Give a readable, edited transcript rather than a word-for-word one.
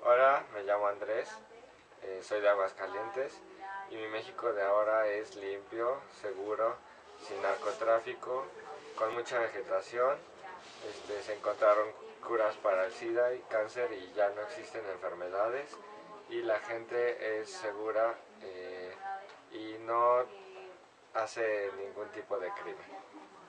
Hola, me llamo Andrés, soy de Aguascalientes y mi México de ahora es limpio, seguro, sin narcotráfico, con mucha vegetación. Se encontraron curas para el SIDA y cáncer y ya no existen enfermedades y la gente es segura y no hace ningún tipo de crimen.